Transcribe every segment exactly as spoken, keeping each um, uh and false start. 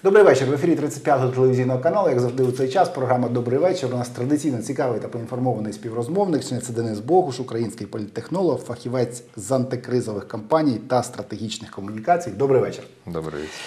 Добрий вечір. В ефірі тридцять п'ятого телевізійного каналу, як завжди у цей час, програма «Добрий вечір». У нас традиційно цікавий та поінформований співрозмовник. Сьогодні це Денис Богуш, український політтехнолог, фахівець з антикризових кампаній та стратегічних комунікацій. Добрий вечір. Добрий вечір.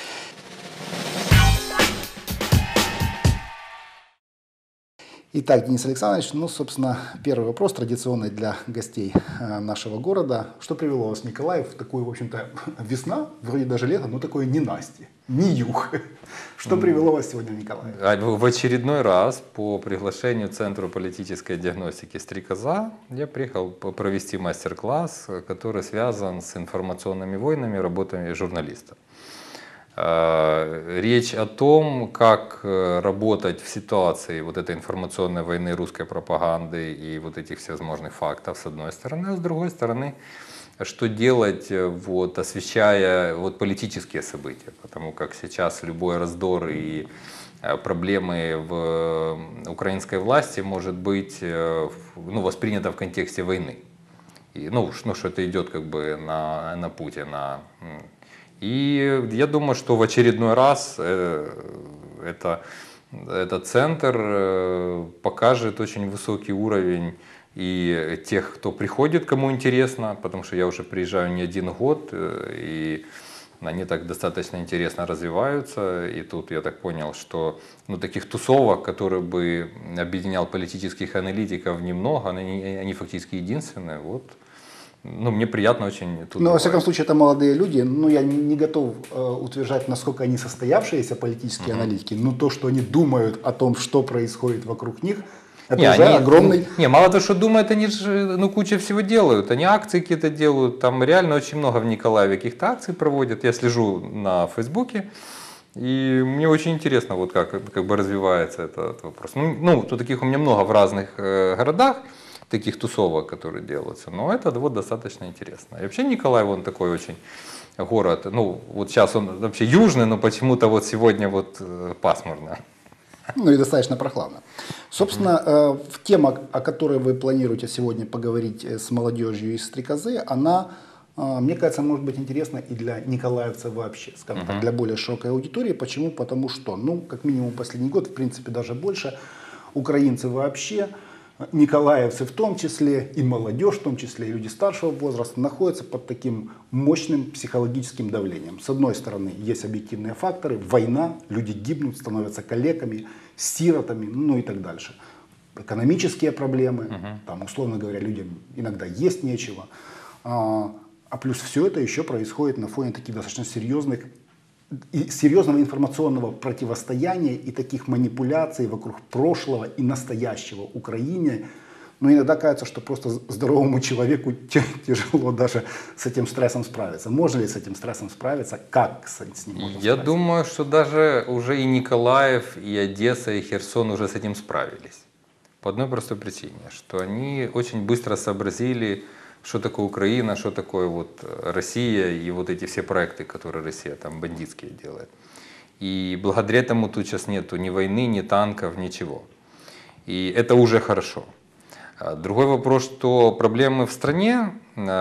Итак, Денис Александрович, ну, собственно, первый вопрос, традиционный для гостей нашего города. Что привело вас в Николаев в такую, в общем-то, весна, вроде даже лето, но такое ненастье, не юг? Что привело вас сегодня в Николаев? В очередной раз по приглашению Центра политической диагностики «Стрекоза» я приехал провести мастер-класс, который связан с информационными войнами, работами журналиста. Речь о том, как работать в ситуации вот этой информационной войны, русской пропаганды и вот этих всевозможных фактов, с одной стороны, а с другой стороны, что делать, вот, освещая вот, политические события, потому как сейчас любой раздор и проблемы в украинской власти может быть, ну, воспринято в контексте войны. И, ну, ну, что это идет как бы на, на Путина. И я думаю, что в очередной раз это, этот центр покажет очень высокий уровень и тех, кто приходит, кому интересно, потому что я уже приезжаю не один год, и они так достаточно интересно развиваются. И тут я так понял, что ну, таких тусовок, которые бы объединял политических аналитиков, немного, они, они фактически единственные. Вот. Ну, мне приятно очень тут. Но, во всяком случае, это молодые люди. Ну, я не готов э, утверждать, насколько они состоявшиеся политические uh-huh. аналитики, но то, что они думают о том, что происходит вокруг них, это не, уже они, огромный... Не, мало того, что думают, они же ну, куча всего делают. Они акции какие-то делают. Там реально очень много в Николаеве каких-то акций проводят. Я слежу на Фейсбуке. И мне очень интересно, вот как, как бы развивается этот вопрос. Ну, ну, тут таких у меня много в разных э, городах. Таких тусовок, которые делаются. Но это вот достаточно интересно. И вообще Николаев, он такой очень город, ну вот сейчас он вообще южный, но почему-то вот сегодня вот пасмурно. Ну и достаточно прохладно. Собственно, mm-hmm. в тема, о которой вы планируете сегодня поговорить с молодежью из «Стрекозы», она, мне кажется, может быть интересна и для николаевцев вообще, скажем mm-hmm. так, для более широкой аудитории. Почему? Потому что, ну, как минимум последний год, в принципе, даже больше, украинцы вообще, николаевцы в том числе, и молодежь в том числе, и люди старшего возраста находятся под таким мощным психологическим давлением. С одной стороны, есть объективные факторы, война, люди гибнут, становятся калеками, сиротами, ну и так дальше. Экономические проблемы, uh-huh. там, условно говоря, людям иногда есть нечего. А, а плюс все это еще происходит на фоне таких достаточно серьезных и серьезного информационного противостояния и таких манипуляций вокруг прошлого и настоящего Украине. Но иногда кажется, что просто здоровому человеку тяжело даже с этим стрессом справиться. Можно ли с этим стрессом справиться? Как с ним можно Я справиться? думаю, что даже уже и Николаев, и Одесса, и Херсон уже с этим справились. По одной простой причине, что они очень быстро сообразили, что такое Украина, что такое вот Россия и вот эти все проекты, которые Россия там бандитские делает. И благодаря этому тут сейчас нету ни войны, ни танков, ничего. И это уже хорошо. Другой вопрос, что проблемы в стране,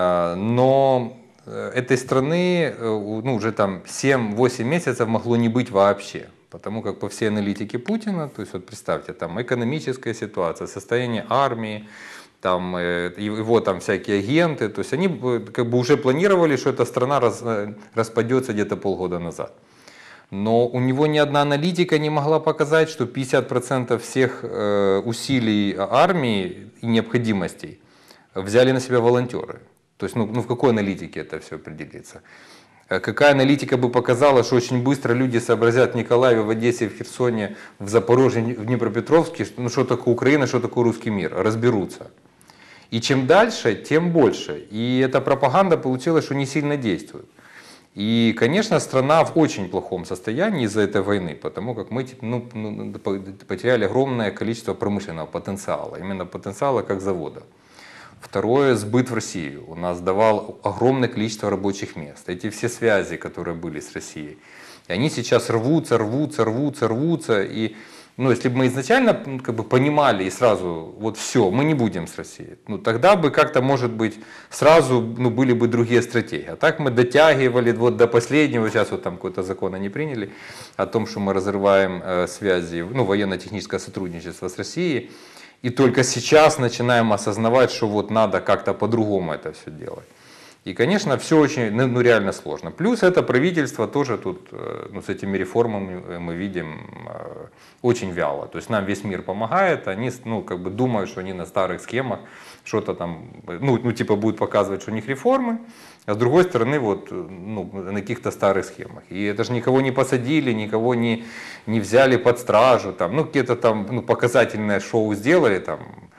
но этой страны ну, уже там семь-восемь месяцев могло не быть вообще. Потому как по всей аналитике Путина, то есть вот представьте, там экономическая ситуация, состояние армии, там, его там всякие агенты, то есть они как бы уже планировали, что эта страна раз, распадется где-то полгода назад. Но у него ни одна аналитика не могла показать, что пятьдесят процентов всех э, усилий армии и необходимостей взяли на себя волонтеры. То есть ну, ну в какой аналитике это все определится? Какая аналитика бы показала, что очень быстро люди сообразят в Николаеве, в Одессе, в Херсоне, в Запорожье, в Днепропетровске, ну что такое Украина, что такое русский мир, разберутся. И чем дальше, тем больше. И эта пропаганда получилось, что не сильно действует. И, конечно, страна в очень плохом состоянии из-за этой войны, потому как мы ну, ну, потеряли огромное количество промышленного потенциала, именно потенциала как завода. Второе, сбыт в Россию. У нас давал огромное количество рабочих мест. Эти все связи, которые были с Россией, и они сейчас рвутся, рвутся, рвутся, рвутся. И Ну, если бы мы изначально как бы понимали и сразу, вот все, мы не будем с Россией, ну, тогда бы как-то, может быть, сразу, ну, были бы другие стратегии. А так мы дотягивали вот до последнего, сейчас вот там какой-то закон они приняли, о том, что мы разрываем э, связи, ну, военно-техническое сотрудничество с Россией, и только сейчас начинаем осознавать, что вот надо как-то по-другому это все делать. И, конечно, все очень, ну, ну, реально сложно. Плюс это правительство тоже тут, ну, с этими реформами мы видим очень вяло. То есть нам весь мир помогает, они, ну, как бы думают, что они на старых схемах что-то там, ну, ну, типа будут показывать, что у них реформы, а с другой стороны, вот, ну, на каких-то старых схемах. И это же никого не посадили, никого не, не взяли под стражу, там, ну, какие-то там, ну, показательное шоу сделали, там,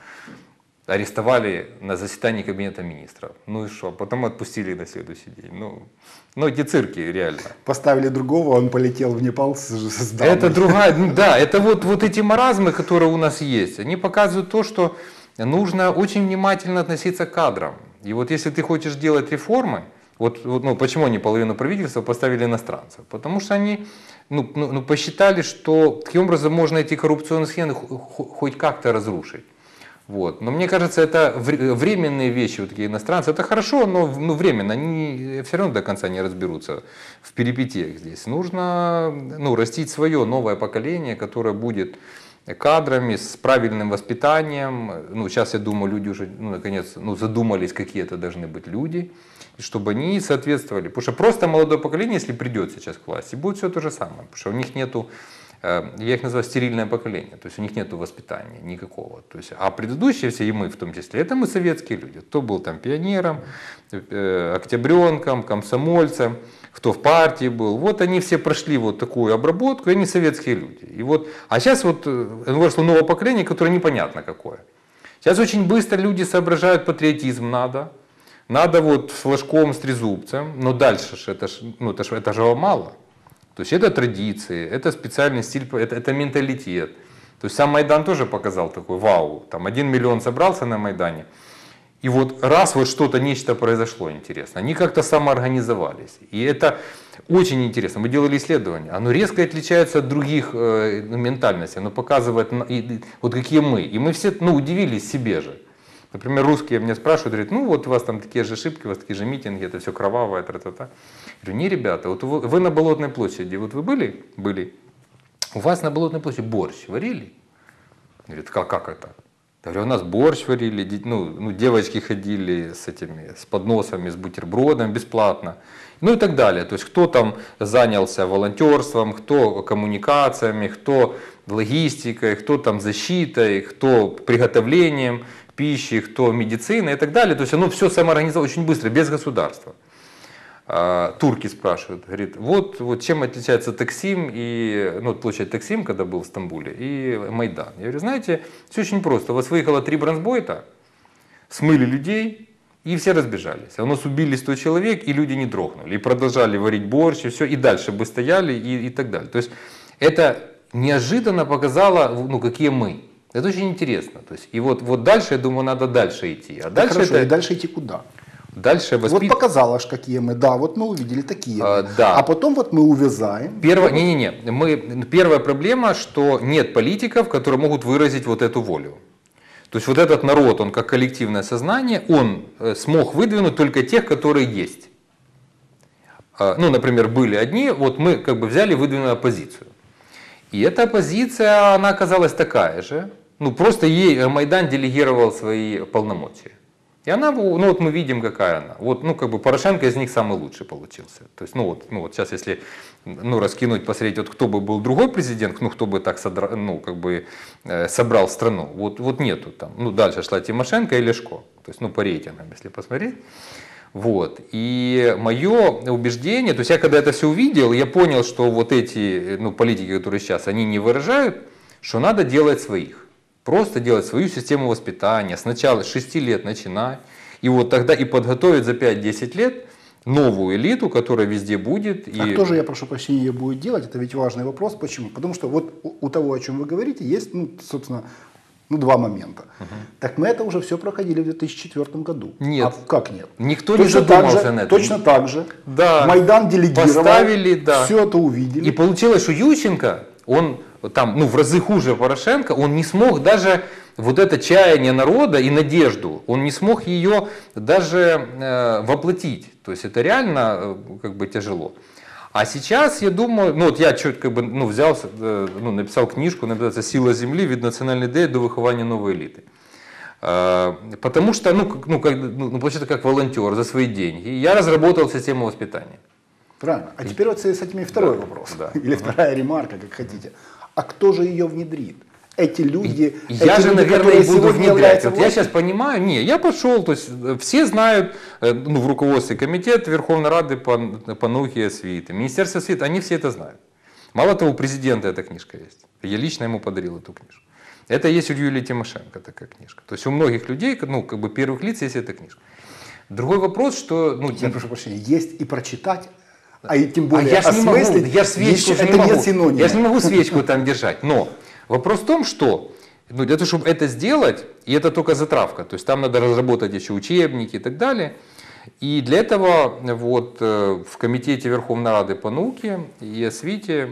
арестовали на заседании кабинета министров. Ну и что? Потом отпустили на следующий день. Ну, ну эти цирки реально. Поставили другого, он полетел в Непал с, с дамой. Это другая, ну, да, это вот, вот эти маразмы, которые у нас есть, они показывают то, что нужно очень внимательно относиться к кадрам. И вот если ты хочешь делать реформы, вот, вот ну, почему они половину правительства поставили иностранцев? Потому что они ну, ну, ну, посчитали, что таким образом можно эти коррупционные схемы хоть как-то разрушить. Вот. Но мне кажется, это временные вещи, вот такие иностранцы. Это хорошо, но ну, временно. Они все равно до конца не разберутся в перипетиях здесь. Нужно ну, растить свое новое поколение, которое будет кадрами, с правильным воспитанием. Ну, сейчас, я думаю, люди уже ну, наконец ну, задумались, какие это должны быть люди, и чтобы они соответствовали. Потому что просто молодое поколение, если придет сейчас к власти, будет все то же самое. Потому что у них нету, я их называю стерильное поколение, то есть у них нет воспитания никакого. То есть, а предыдущие все, и мы в том числе, это мы советские люди. Кто был там пионером, э, октябренком, комсомольцем, кто в партии был. Вот они все прошли вот такую обработку, и они советские люди. И вот, а сейчас вот выросло новое поколение, которое непонятно какое. Сейчас очень быстро люди соображают, патриотизм надо. Надо вот с флажком, с трезубцем, но дальше ж это, ж, ну, это, ж, это же мало. То есть это традиции, это специальный стиль, это, это менталитет. То есть сам Майдан тоже показал такой вау, там один миллион собрался на Майдане. И вот раз вот что-то, нечто произошло интересно, они как-то самоорганизовались. И это очень интересно. Мы делали исследование, оно резко отличается от других э, ментальностей, оно показывает и, и, вот какие мы. И мы все ну, удивились себе же. Например, русские меня спрашивают, говорят, ну вот у вас там такие же ошибки, у вас такие же митинги, это все кровавое, тра-та-та. Я говорю, не, ребята, вот вы, вы на Болотной площади, вот вы были? Были. У вас на Болотной площади борщ варили? Говорит, как, как это? Я говорю, у нас борщ варили, ну, ну, девочки ходили с этими, с подносами, с бутербродом бесплатно. Ну и так далее. То есть кто там занялся волонтерством, кто коммуникациями, кто логистикой, кто там защитой, кто приготовлением пищи, кто медицина и так далее. То есть оно все самоорганизовано очень быстро, без государства. А, турки спрашивают, говорит, вот, вот чем отличается Таксим и, ну, площадь Таксим, когда был в Стамбуле, и Майдан. Я говорю, знаете, все очень просто. У вас выехало три бронзбойта, смыли людей, и все разбежались. А у нас убили сто человек, и люди не дрогнули. И продолжали варить борщ, и все, и дальше бы стояли, и, и так далее. То есть это неожиданно показало, ну, какие мы. Это очень интересно. То есть, и вот, вот дальше, я думаю, надо дальше идти. А дальше, хорошо, это... и дальше идти куда? Дальше воспит... Вот показало, какие мы. Да, вот мы увидели такие. А, да. А потом вот мы увязаем. Первое, не-не-не. Мы... Первая проблема, что нет политиков, которые могут выразить вот эту волю. То есть вот этот народ, он как коллективное сознание, он смог выдвинуть только тех, которые есть. Ну, например, были одни, вот мы как бы взяли и выдвинули оппозицию. И эта оппозиция, она оказалась такая же. Ну, просто ей Майдан делегировал свои полномочия. И она, ну вот мы видим, какая она. Вот, ну, как бы Порошенко из них самый лучший получился. То есть, ну вот, ну вот сейчас, если ну, раскинуть, посмотреть, вот кто бы был другой президент, ну, кто бы так содра, ну, как бы, э, собрал страну, вот, вот нету там. Ну, дальше шла Тимошенко и Ляшко. То есть, ну, по рейтингам, если посмотреть. Вот. И мое убеждение, то есть я когда это все увидел, я понял, что вот эти ну, политики, которые сейчас, они не выражают, что надо делать своих. Просто делать свою систему воспитания, сначала с шести лет начинать, и вот тогда и подготовить за пять-десять лет новую элиту, которая везде будет. И... А кто же, я прошу прощения, ее будет делать? Это ведь важный вопрос. Почему? Потому что вот у того, о чем вы говорите, есть, ну, собственно, ну, два момента. Угу. Так мы это уже все проходили в две тысячи четвёртом году. Нет. А как нет? Никто точно не задумался так же, на это. Точно так же. Да. Майдан делегировал, поставили, да. все это увидели. И получилось, что Ющенко, он там, ну, в разы хуже Порошенко, он не смог даже вот это чаяние народа и надежду, он не смог ее даже э, воплотить. То есть это реально э, как бы тяжело. А сейчас, я думаю, ну вот я чуть как бы, ну, взял, э, ну, написал книжку, называется «Сила земли. Від національної ідеї до виховання нової еліти». Э, потому что, ну, как, ну, как, ну, получается, как волонтер за свои деньги. Я разработал систему воспитания. Правильно. А теперь вот с этими второй да, вопрос. Да. Или вторая ремарка, как хотите. А кто же ее внедрит? Эти люди, и, эти я же, люди, наверное, и буду внедрять. Вот властью. я сейчас понимаю, не, я пошел, то есть все знают, ну, в руководстве комитет Верховной Рады по, по науке и освіти, Министерство освіти, они все это знают. Мало того, у президента эта книжка есть. Я лично ему подарил эту книжку. Это есть у Юлии Тимошенко такая книжка. То есть у многих людей, ну, как бы первых лиц есть эта книжка. Другой вопрос, что... Ну, я прошу прощения, есть и прочитать, а и тем более а я ж не могу, я ж свечку еще, не это могу, нет синонима. я же не могу свечку там держать. Но вопрос в том, что ну, для того, чтобы это сделать, и это только затравка, то есть там надо разработать еще учебники и так далее. И для этого вот в комитете Верховной Рады по науке и освите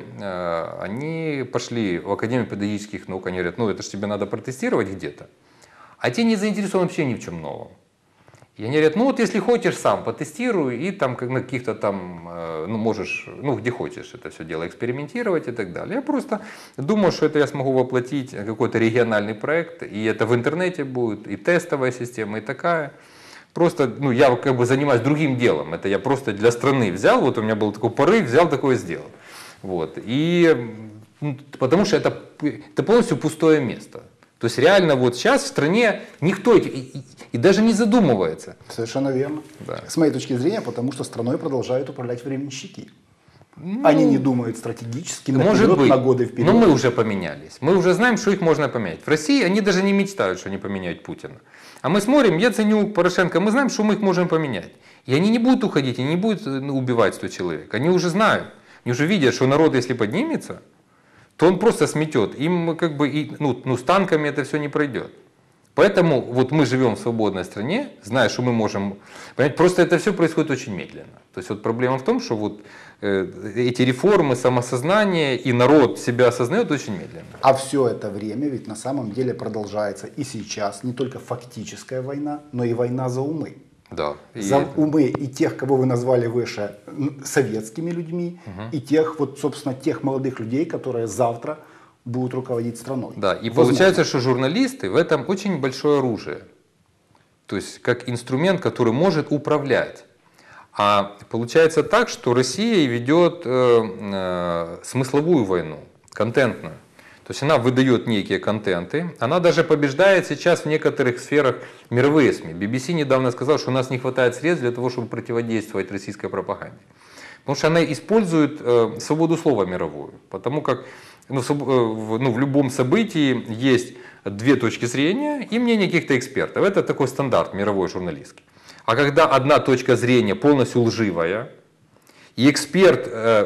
они пошли в Академию педагогических наук, они говорят, ну это же тебе надо протестировать где-то, а те не заинтересованы вообще ни в чем новом. И они говорят, ну вот если хочешь сам, потестируй, и там на каких-то там, ну можешь, ну где хочешь это все дело экспериментировать и так далее. Я просто думаю, что это я смогу воплотить какой-то региональный проект, и это в интернете будет, и тестовая система, и такая. Просто, ну я как бы занимаюсь другим делом, это я просто для страны взял, вот у меня был такой порыв, взял такое сделал. Вот. И ну, потому что это, это полностью пустое место. То есть реально вот сейчас в стране никто и, и, и даже не задумывается. Совершенно верно. Да. С моей точки зрения, потому что страной продолжают управлять временщики. Ну, Они не думают стратегически, наперед, может быть, на годы вперед. но мы уже поменялись. Мы уже знаем, что их можно поменять. В России они даже не мечтают, что они поменяют Путина. А мы смотрим, Яценюк, Порошенко, мы знаем, что мы их можем поменять. И они не будут уходить, они не будут убивать сто человек. Они уже знают, они уже видят, что народ, если поднимется, то он просто сметет. Им как бы, и, ну, ну, с танками это все не пройдет. Поэтому вот мы живем в свободной стране, зная, что мы можем... Понимаете, просто это все происходит очень медленно. То есть вот проблема в том, что вот э, эти реформы, самосознание и народ себя осознает очень медленно. А все это время ведь на самом деле продолжается и сейчас не только фактическая война, но и война за умы. Да. За и... умы и тех, кого вы назвали выше советскими людьми, угу. и тех, вот, собственно, тех молодых людей, которые завтра будут руководить страной. Да, и Возможно. Получается, что журналисты в этом очень большое оружие. То есть как инструмент, который может управлять. А получается так, что Россия ведет э, э, смысловую войну, контентную. То есть она выдает некие контенты, она даже побеждает сейчас в некоторых сферах мировые СМИ. би би си недавно сказал, что у нас не хватает средств для того, чтобы противодействовать российской пропаганде. Потому что она использует э, свободу слова мировую. Потому как ну, в, ну, в любом событии есть две точки зрения и мнение каких-то экспертов. Это такой стандарт мировой журналистский. А когда одна точка зрения полностью лживая, и эксперт э,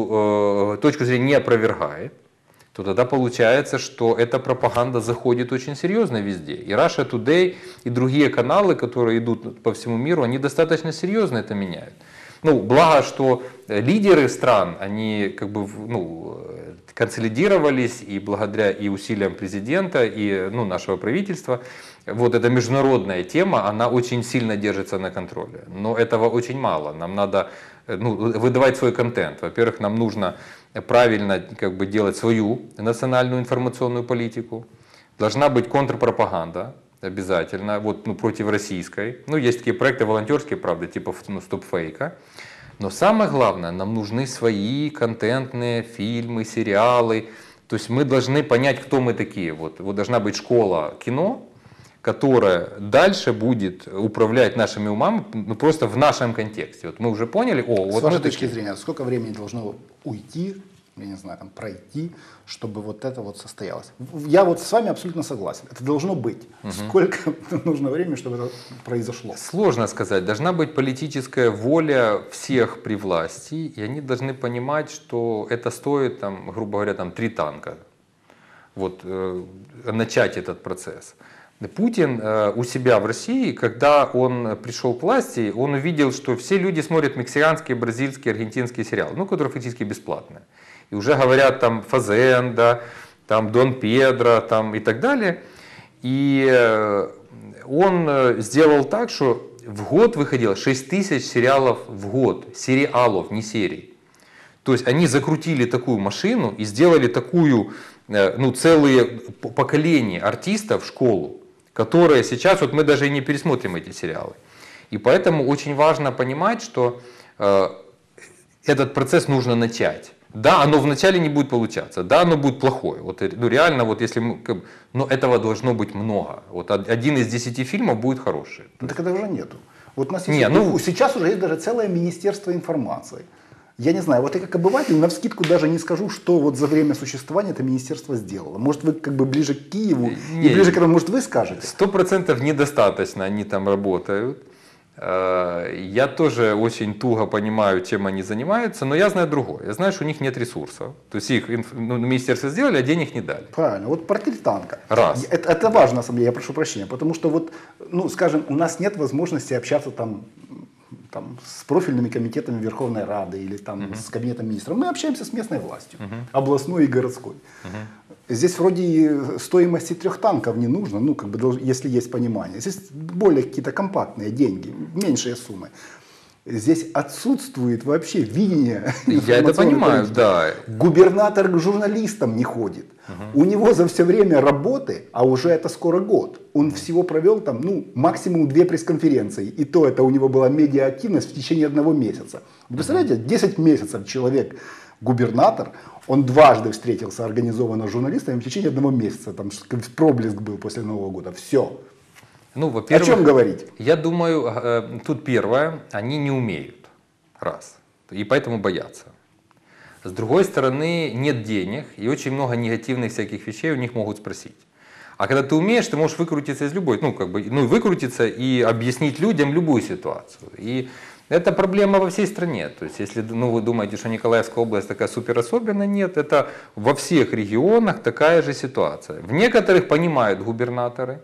эту э, точку зрения не опровергает, то тогда получается, что эта пропаганда заходит очень серьезно везде. И Russia Today, и другие каналы, которые идут по всему миру, они достаточно серьезно это меняют. Ну, благо, что лидеры стран, они как бы, ну, консолидировались, и благодаря и усилиям президента, и ну, нашего правительства, вот эта международная тема, она очень сильно держится на контроле. Но этого очень мало. Нам надо ну, выдавать свой контент. Во-первых, нам нужно правильно как бы, делать свою национальную информационную политику. Должна быть контрпропаганда обязательно, вот, ну, против российской. Ну, есть такие проекты волонтерские, правда, типа ну, стоп-фейка. Но самое главное, нам нужны свои контентные фильмы, сериалы. То есть мы должны понять, кто мы такие. Вот, вот должна быть школа кино, которая дальше будет управлять нашими умами, ну, просто в нашем контексте. Вот мы уже поняли, о, вот с вашей точки такие. зрения, сколько времени должно уйти, я не знаю, там, пройти, чтобы вот это вот состоялось? Я вот с вами абсолютно согласен. Это должно быть. Угу. Сколько нужно времени, чтобы это произошло? Сложно сказать. Должна быть политическая воля всех при власти, и они должны понимать, что это стоит, там, грубо говоря, там, три танка. Вот, э, начать этот процесс. Путин э, у себя в России, когда он пришел к власти, он увидел, что все люди смотрят мексиканские, бразильские, аргентинские сериалы, ну, которые фактически бесплатные. И уже говорят там Фазенда, там Дон Педро там, и так далее. И он сделал так, что в год выходило шесть тысяч сериалов в год. Сериалов, не серий. То есть они закрутили такую машину и сделали такую, ну, целые поколения артистов в школу, которые сейчас, вот мы даже и не пересмотрим эти сериалы. И поэтому очень важно понимать, что э, этот процесс нужно начать. Да, оно вначале не будет получаться, да, оно будет плохое. Вот, ну, реально, вот если мы, как, но этого должно быть много. Вот один из десяти фильмов будет хороший. Ну, так этого уже нету. Вот у нас есть, не, ну, сейчас уже есть даже целое министерство информации. Я не знаю, вот я как обыватель навскидку даже не скажу, что вот за время существования это министерство сделало. Может, вы как бы ближе к Киеву не, и ближе к этому, может, вы скажете? Сто процентов недостаточно они там работают. Я тоже очень туго понимаю, чем они занимаются, но я знаю другое. Я знаю, что у них нет ресурсов. То есть их, ну, министерство сделали, а денег не дали. Правильно. Вот портрет танка. Раз. Это, это важно, на самом деле, я прошу прощения. Потому что вот, ну, скажем, у нас нет возможности общаться там, там, с профильными комитетами Верховной Рады или там, uh-huh. с кабинетом министров. Мы общаемся с местной властью, uh-huh. областной и городской. Uh-huh. Здесь вроде стоимости трех танков не нужно, ну, как бы, если есть понимание. Здесь более какие-то компактные деньги, меньшие суммы. Здесь отсутствует вообще видение. Я это понимаю, да. Губернатор к журналистам не ходит. Угу. У него за все время работы, а уже это скоро год, он всего провел там, ну, максимум две пресс-конференции. И то это у него была медиа-активность в течение одного месяца. Вы представляете, десять месяцев человек, губернатор, он дважды встретился организованно с журналистами в течение одного месяца. Там проблеск был после Нового года. Все. Ну, во-первых, о чем говорить? Я думаю, тут первое, они не умеют. Раз. И поэтому боятся. С другой стороны, нет денег, и очень много негативных всяких вещей у них могут спросить. А когда ты умеешь, ты можешь выкрутиться из любой, ну, как бы, ну, выкрутиться и объяснить людям любую ситуацию. И это проблема во всей стране. То есть, если, ну, вы думаете, что Николаевская область такая супер особенная, нет, это во всех регионах такая же ситуация. В некоторых понимают губернаторы,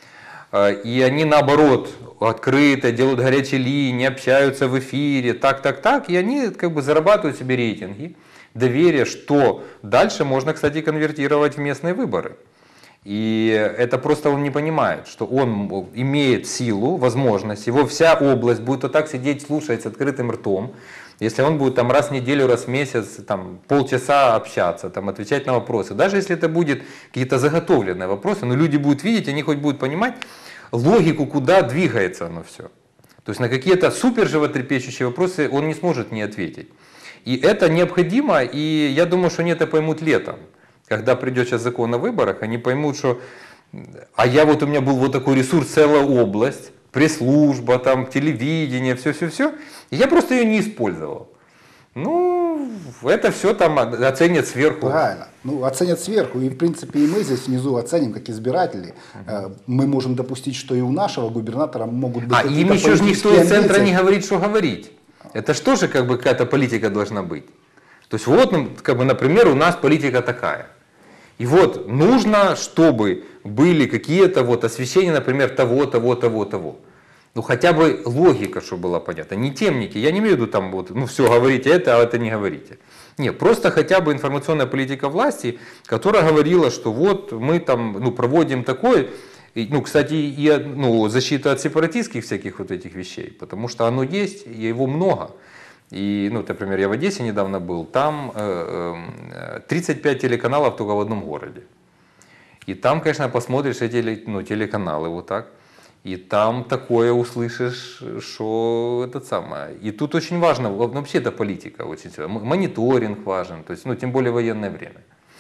и они наоборот открыто делают горячие линии, общаются в эфире, так, так, так, и они как бы зарабатывают себе рейтинги, доверие, что дальше можно, кстати, конвертировать в местные выборы. И это просто он не понимает, что он имеет силу, возможность, его вся область будет вот так сидеть, слушать с открытым ртом. Если он будет там раз в неделю, раз в месяц, там, полчаса общаться, там, отвечать на вопросы, даже если это будут какие-то заготовленные вопросы, но люди будут видеть, они хоть будут понимать логику, куда двигается оно все. То есть на какие-то супер животрепещущие вопросы он не сможет не ответить. И это необходимо, и я думаю, что они это поймут летом. Когда придет сейчас закон о выборах, они поймут, что а я вот у меня был вот такой ресурс, целая область, пресс-служба, там, телевидение, все-все-все, и я просто ее не использовал. Ну, это все там оценят сверху. Правильно. Ну, оценят сверху. И, в принципе, и мы здесь внизу оценим, как избиратели. Uh-huh. Мы можем допустить, что и у нашего губернатора могут быть а какие-то им еще же никто из центра амбиции. не говорит, что говорить. Это же тоже как бы какая-то политика должна быть. То есть вот, как бы, например, у нас политика такая. И вот нужно, чтобы были какие-то вот освещения, например, того, того, того, того. Ну хотя бы логика, чтобы была понятна. Не темники. Я не имею в виду там вот, ну все, говорите это, а это не говорите. Нет, просто хотя бы информационная политика власти, которая говорила, что вот мы там, ну, проводим такое. И, ну, кстати, и, ну, защита от сепаратистских всяких вот этих вещей, потому что оно есть, и его много. И, ну, например, я в Одессе недавно был, там э, тридцать пять телеканалов только в одном городе. И там, конечно, посмотришь эти, ну, телеканалы вот так, и там такое услышишь, что это самое. И тут очень важно, вообще это политика, очень мониторинг важен, то есть, ну, тем более военное время.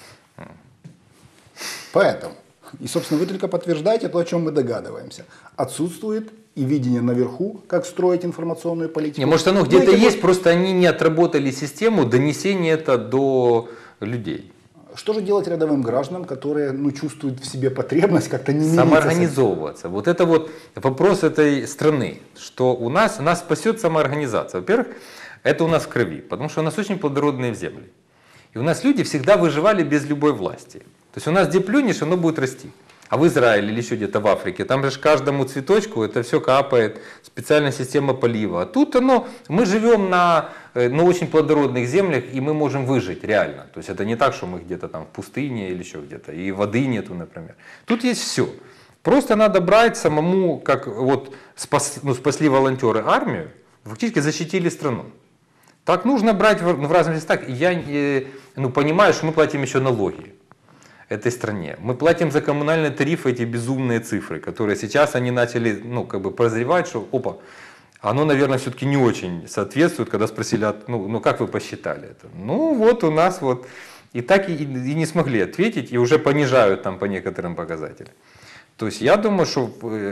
Поэтому, и, собственно, вы только подтверждаете то, о чем мы догадываемся. Отсутствует и видение наверху, как строить информационную политику. Не, может, оно где-то ну, есть, вот... просто они не отработали систему донесения это до людей. Что же делать рядовым гражданам, которые, ну, чувствуют в себе потребность как-то не мириться? Самоорганизовываться. Вот это вот вопрос этой страны, что у нас, нас спасет самоорганизация. Во-первых, это у нас в крови, потому что у нас очень плодородные земли. И у нас люди всегда выживали без любой власти. То есть у нас где плюнешь, оно будет расти. А в Израиле или еще где-то в Африке, там же каждому цветочку это все капает, специальная система полива. А тут оно, мы живем на, на очень плодородных землях, и мы можем выжить реально. То есть это не так, что мы где-то там в пустыне или еще где-то, и воды нету, например. Тут есть все. Просто надо брать самому, как вот спас, ну, спасли волонтеры армию, фактически защитили страну. Так нужно брать в, в разных местах. И я э, ну, понимаю, что мы платим еще налоги этой стране. Мы платим за коммунальные тарифы эти безумные цифры, которые сейчас они начали, ну, как бы прозревать, что, опа, оно, наверное, все-таки не очень соответствует, когда спросили, ну, ну как вы посчитали это? Ну, вот у нас вот. И так и, и не смогли ответить, и уже понижают там по некоторым показателям. То есть я думаю, что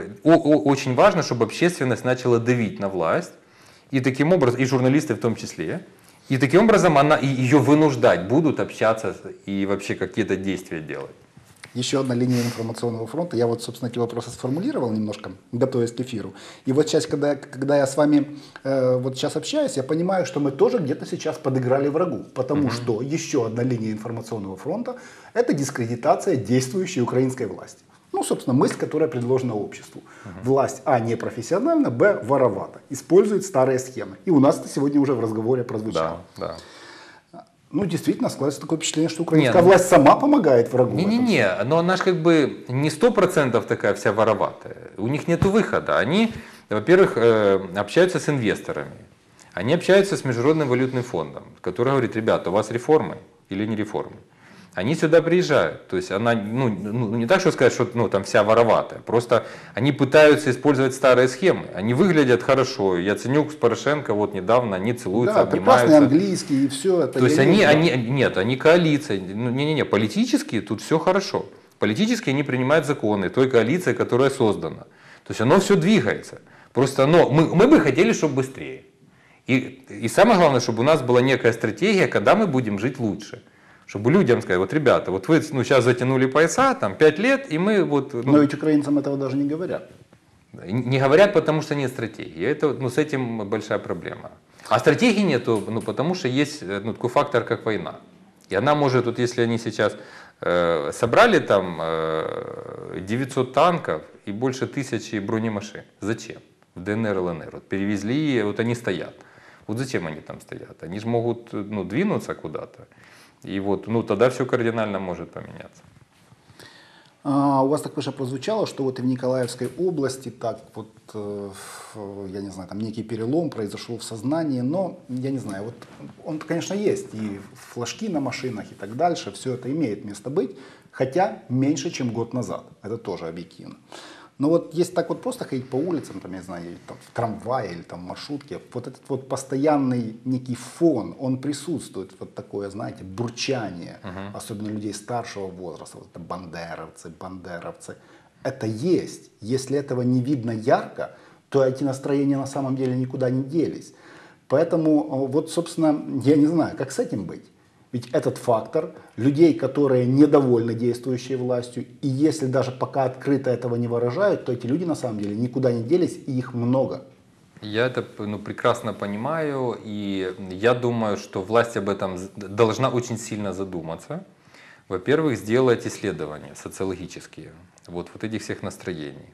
очень важно, чтобы общественность начала давить на власть, и таким образом, и журналисты в том числе, и таким образом она, и ее вынуждать будут общаться и вообще какие-то действия делать. Еще одна линия информационного фронта. Я вот, собственно, эти вопросы сформулировал немножко, готовясь к эфиру. И вот сейчас, когда, когда я с вами э, вот сейчас общаюсь, я понимаю, что мы тоже где-то сейчас подыграли врагу. Потому mm-hmm. что еще одна линия информационного фронта – это дискредитация действующей украинской власти. Ну, собственно, мысль, которая предложена обществу. Uh-huh. Власть, а, непрофессиональна, б, воровата. Использует старые схемы. И у нас это сегодня уже в разговоре прозвучало. Да, да. Ну, действительно, складывается такое впечатление, что украинская не, власть сама помогает врагу. Не-не-не, но она же как бы не сто процентов такая вся вороватая. У них нет выхода. Они, во-первых, общаются с инвесторами. Они общаются с Международным валютным фондом, который говорит, ребята, у вас реформы или не реформы? Они сюда приезжают, то есть она, ну, ну не так, что сказать, что ну, там вся вороватая, просто они пытаются использовать старые схемы, они выглядят хорошо, Яценюк с Порошенко вот недавно, они целуются, да, обнимаются. прекрасный английский и все это. То есть они, они, нет, они коалиция, ну, не-не-не, политически тут все хорошо, политически они принимают законы, той коалиции, которая создана, то есть оно все двигается, просто оно, мы, мы бы хотели, чтобы быстрее, и, и самое главное, чтобы у нас была некая стратегия, когда мы будем жить лучше. Чтобы людям сказать, вот ребята, вот вы ну, сейчас затянули пояса, там пять лет, и мы вот... Ну, но ведь украинцам этого даже не говорят. Не говорят, потому что нет стратегии. Это, ну, с этим большая проблема. А стратегии нету, ну, потому что есть ну, такой фактор, как война. И она может, вот если они сейчас э, собрали там э, девятьсот танков и больше тысячи бронемашин. Зачем? В ДНР, ЛНР. Вот перевезли, вот они стоят. Вот зачем они там стоят? Они же могут ну, двинуться куда-то. И вот, ну тогда все кардинально может поменяться. А, у вас так уже прозвучало, что вот и в Николаевской области так вот, э, я не знаю, там некий перелом произошел в сознании, но я не знаю, вот он, конечно, есть, и флажки на машинах и так дальше, все это имеет место быть, хотя меньше, чем год назад, это тоже объективно. Но вот если так вот просто ходить по улицам, там, я знаю, там, в трамвае или там в маршрутке, вот этот вот постоянный некий фон, он присутствует, вот такое, знаете, бурчание, uh-huh. особенно людей старшего возраста, вот это бандеровцы, бандеровцы, это есть. Если этого не видно ярко, то эти настроения на самом деле никуда не делись. Поэтому вот, собственно, я не знаю, как с этим быть. Ведь этот фактор людей, которые недовольны действующей властью, и если даже пока открыто этого не выражают, то эти люди на самом деле никуда не делись, и их много. Я это ну, прекрасно понимаю, и я думаю, что власть об этом должна очень сильно задуматься. Во-первых, сделать исследования социологические вот, вот этих всех настроений.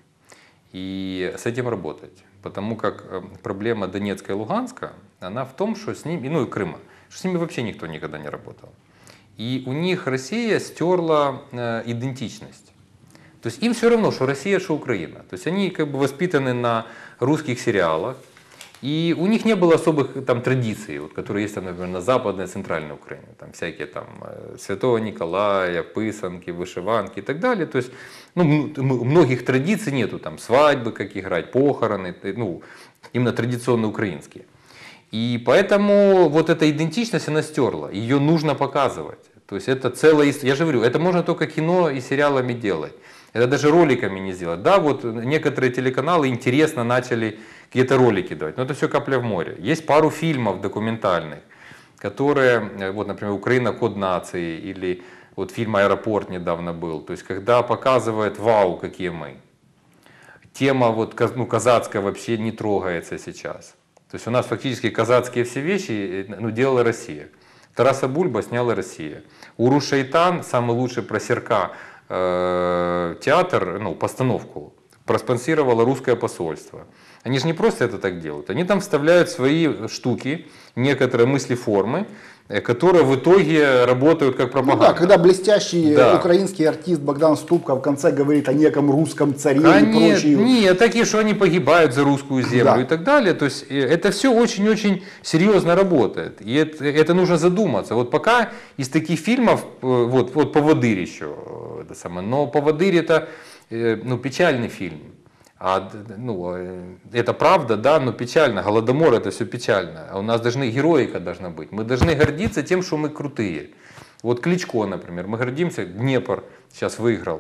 И с этим работать. Потому как проблема Донецка и Луганска, она в том, что с ними, ну и Крыма, что с ними вообще никто никогда не работал. И у них Россия стерла э, идентичность. То есть им все равно, что Россия, что Украина. То есть они как бы воспитаны на русских сериалах. И у них не было особых там традиций, вот, которые есть, там, например, на Западной и Центральной Украине. Там всякие там Святого Николая, писанки, вышиванки и так далее. То есть ну, у многих традиций нету, там свадьбы, как играть, похороны, ну, именно традиционно украинские. И поэтому вот эта идентичность, она стерла, ее нужно показывать. То есть это целое, я же говорю, это можно только кино и сериалами делать. Это даже роликами не сделать. Да, вот некоторые телеканалы интересно начали какие-то ролики давать, но это все капля в море. Есть пару фильмов документальных, которые, вот, например, «Украина. Код нации» или вот фильм «Аэропорт» недавно был. То есть когда показывают, вау, какие мы. Тема вот, ну, казацкая вообще не трогается сейчас. То есть у нас фактически казацкие все вещи ну, делала Россия. Тараса Бульба сняла Россия. Урус Шайтан, самый лучший про Серка, э, театр, ну, постановку проспонсировало русское посольство. Они же не просто это так делают, они там вставляют свои штуки, некоторые мысли-формы, которые в итоге работают как пропаганда. Ну да, когда блестящий да. украинский артист Богдан Ступка в конце говорит о неком русском царе а и нет, прочие. Нет, такие, что они погибают за русскую землю да. и так далее. То есть это все очень-очень серьезно работает. И это, это нужно задуматься. Вот пока из таких фильмов, вот, вот «Поводырь» еще, это самое, но «Поводырь» это ну, печальный фильм. А, ну, это правда, да, но печально. Голодомор — это все печально. А у нас должны, героика должна быть. Мы должны гордиться тем, что мы крутые. Вот Кличко, например, мы гордимся, Днепр сейчас выиграл,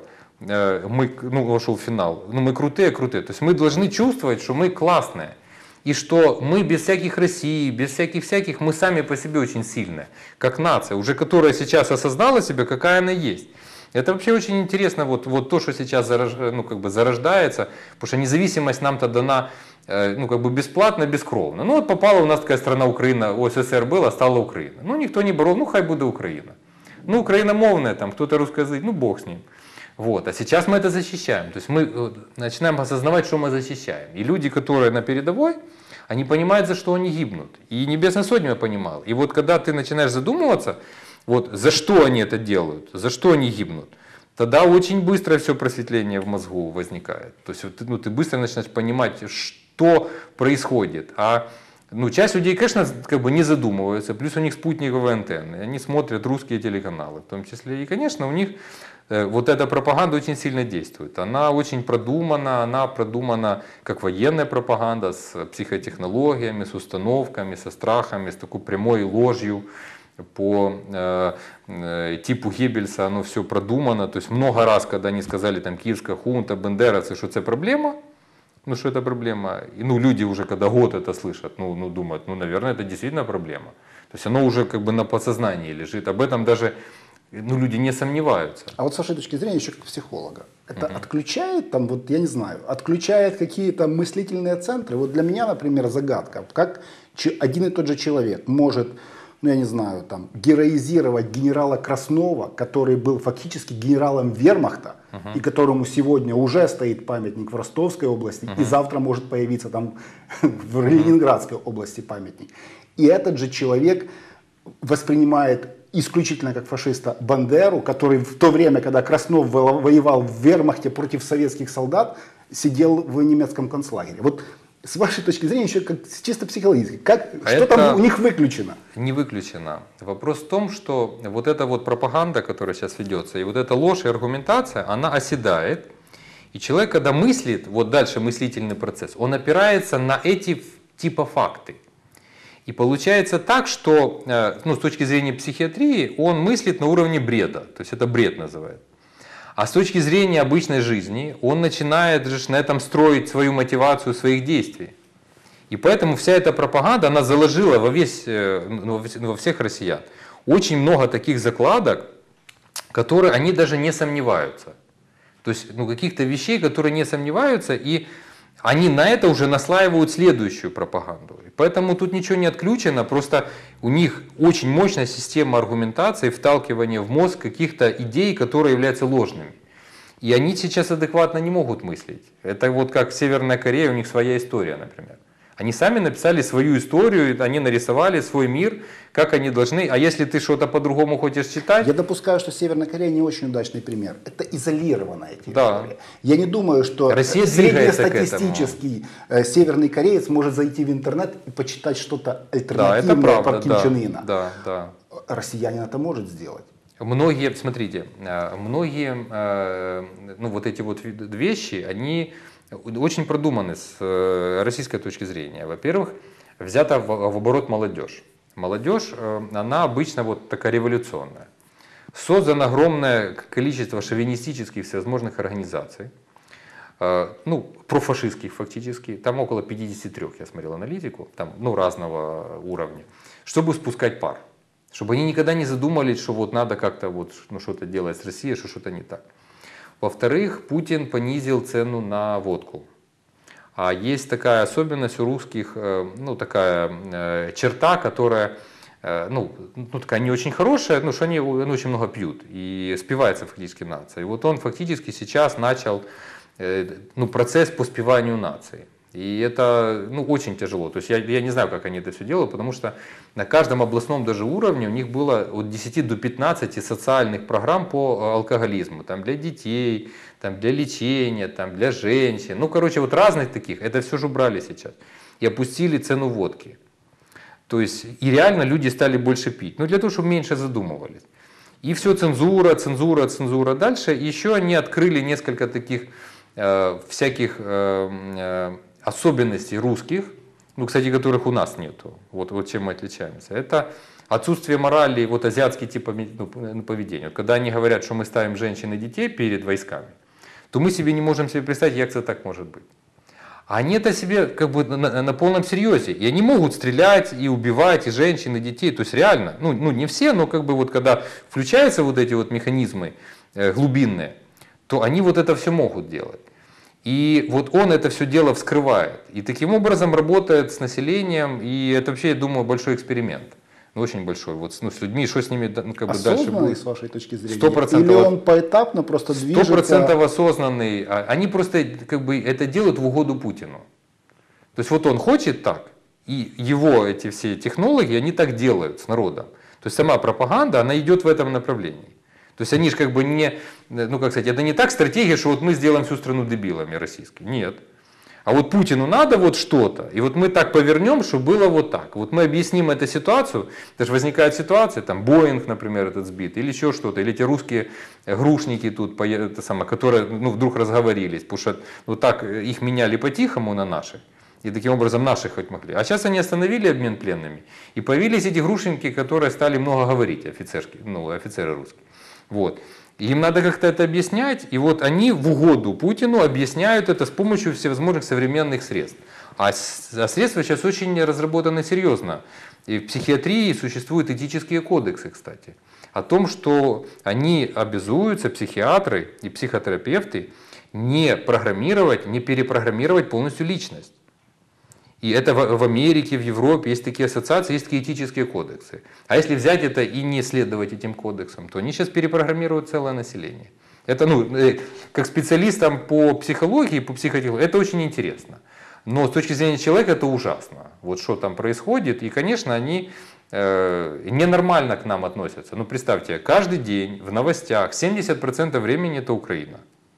мы, ну, вошел в финал. Ну, мы крутые, крутые. То есть мы должны чувствовать, что мы классные. И что мы без всяких России, без всяких-всяких, мы сами по себе очень сильные. Как нация, уже которая сейчас осознала себя, какая она есть. Это вообще очень интересно, вот, вот то, что сейчас зарож, ну, как бы зарождается, потому что независимость нам-то дана ну, как бы бесплатно, бескровно. Ну вот попала у нас такая страна Украина, СССР была, стала Украина. Ну никто не борол, ну хай будет Украина. Ну украиномовная, там кто-то русскоязычный, ну бог с ним. Вот. А сейчас мы это защищаем. То есть мы начинаем осознавать, что мы защищаем. И люди, которые на передовой, они понимают, за что они гибнут. И Небесная Сотня понимала. И вот когда ты начинаешь задумываться, вот за что они это делают, за что они гибнут, тогда очень быстро все просветление в мозгу возникает. То есть ну, ты быстро начинаешь понимать, что происходит. А ну, часть людей, конечно, как бы не задумываются, плюс у них спутниковые антенны, они смотрят русские телеканалы в том числе. И, конечно, у них э, вот эта пропаганда очень сильно действует. Она очень продумана, она продумана как военная пропаганда с психотехнологиями, с установками, со страхами, с такой прямой ложью. По э, э, типу Геббельса оно все продумано. То есть много раз, когда они сказали там киевская хунта, бендеровцы, что это проблема, ну что это проблема, и ну люди уже когда год это слышат, ну, ну думают, ну наверное это действительно проблема. То есть оно уже как бы на подсознании лежит, об этом даже ну, люди не сомневаются. А вот с вашей точки зрения, еще как психолога, это угу. отключает там, вот я не знаю, отключает какие-то мыслительные центры? Вот для меня, например, загадка, как один и тот же человек может, ну я не знаю, там, героизировать генерала Краснова, который был фактически генералом вермахта, uh-huh. и которому сегодня уже стоит памятник в Ростовской области, uh-huh. и завтра может появиться там в Ленинградской области памятник. И этот же человек воспринимает исключительно как фашиста Бандеру, который в то время, когда Краснов воевал в вермахте против советских солдат, сидел в немецком концлагере. Вот с вашей точки зрения, еще как чисто психологически, как, а что там у них выключено? Не выключено. Вопрос в том, что вот эта вот пропаганда, которая сейчас ведется, и вот эта ложь и аргументация, она оседает. И человек, когда мыслит, вот дальше мыслительный процесс, он опирается на эти типа факты. И получается так, что ну, с точки зрения психиатрии он мыслит на уровне бреда. То есть это бред называют. А с точки зрения обычной жизни, он начинает же на этом строить свою мотивацию своих действий. И поэтому вся эта пропаганда, она заложила во, весь, ну, во всех россиян очень много таких закладок, которые они даже не сомневаются. То есть ну, каких-то вещей, которые не сомневаются, и они на это уже наслаивают следующую пропаганду. И поэтому тут ничего не отключено, просто у них очень мощная система аргументации, вталкивания в мозг каких-то идей, которые являются ложными. И они сейчас адекватно не могут мыслить. Это вот как Северная Корея, у них своя история, например. Они сами написали свою историю, они нарисовали свой мир, как они должны. А если ты что-то по-другому хочешь читать... Я допускаю, что Северная Корея не очень удачный пример. Это изолированная территория. Да. Я не думаю, что Россия среднестатистический северный кореец может зайти в интернет и почитать что-то альтернативное про Ким Чен Ына. Да, да. Россиянин это может сделать. Многие, смотрите, многие ну, вот эти вот вещи, они очень продуманы с российской точки зрения. Во-первых, взята в, в оборот молодежь. Молодежь, она обычно вот такая революционная. Создано огромное количество шовинистических всевозможных организаций, ну, профашистских фактически, там около пятидесяти трёх, я смотрел аналитику, там, ну, разного уровня, чтобы спускать пар. Чтобы они никогда не задумались, что вот надо как-то вот, ну, что-то делать с Россией, что что-то не так. Во-вторых, Путин понизил цену на водку. А есть такая особенность у русских, ну такая черта, которая ну, ну, такая не очень хорошая, ну, что они, они очень много пьют и спивается фактически нация. И вот он фактически сейчас начал ну, процесс по спиванию нации. И это ну, очень тяжело. То есть я, я не знаю, как они это все делают, потому что на каждом областном даже уровне у них было от десяти до пятнадцати социальных программ по алкоголизму. Там для детей, там для лечения, там для женщин. Ну, короче, вот разных таких. Это все же убрали сейчас. И опустили цену водки. То есть и реально люди стали больше пить. Ну, для того, чтобы меньше задумывались. И все цензура, цензура, цензура. Дальше еще они открыли несколько таких э, всяких... Э, э, особенностей русских, ну, кстати, которых у нас нету, вот, вот чем мы отличаемся, это отсутствие морали, вот азиатский тип ну, поведения. Вот, когда они говорят, что мы ставим женщин и детей перед войсками, то мы себе не можем себе представить, как это так может быть. А они это себе как бы на, на полном серьезе. И они могут стрелять и убивать и женщин, и детей. То есть реально, ну, ну не все, но как бы вот когда включаются вот эти вот механизмы э, глубинные, то они вот это все могут делать. И вот он это все дело вскрывает. И таким образом работает с населением. И это вообще, я думаю, большой эксперимент. Ну, очень большой. Вот ну, с людьми, что с ними ну, как бы дальше будет. С вашей точки зрения? сто процентов, или он поэтапно просто движется? Сто процентов осознанный. Они просто как бы это делают в угоду Путину. То есть вот он хочет так. И его эти все технологии, они так делают с народом. То есть сама пропаганда, она идет в этом направлении. То есть они же как бы не, ну как сказать, это не так стратегия, что вот мы сделаем всю страну дебилами российской. Нет. А вот Путину надо вот что-то, и вот мы так повернем, чтобы было вот так. Вот мы объясним эту ситуацию, даже возникает ситуация, там Боинг, например, этот сбит, или еще что-то, или эти русские грушники тут, это самое, которые ну, вдруг разговорились, потому что вот так их меняли по-тихому на наших. И таким образом наших хоть могли. А сейчас они остановили обмен пленными, и появились эти грушники, которые стали много говорить, офицерки, ну, офицеры русские. Вот. Им надо как-то это объяснять, и вот они в угоду Путину объясняют это с помощью всевозможных современных средств. А, а средства сейчас очень разработаны серьезно. И в психиатрии существуют этические кодексы, кстати, о том, что они обязуются, психиатры и психотерапевты, не программировать, не перепрограммировать полностью личность. И это в Америке, в Европе есть такие ассоциации, есть такие этические кодексы. А если взять это и не следовать этим кодексам, то они сейчас перепрограммируют целое население. Это, ну, как специалистам по психологии, по психотехнологии, это очень интересно. Но с точки зрения человека это ужасно. Вот что там происходит. И, конечно, они э, ненормально к нам относятся. Ну, представьте, каждый день в новостях семьдесят процентов времени это Украина.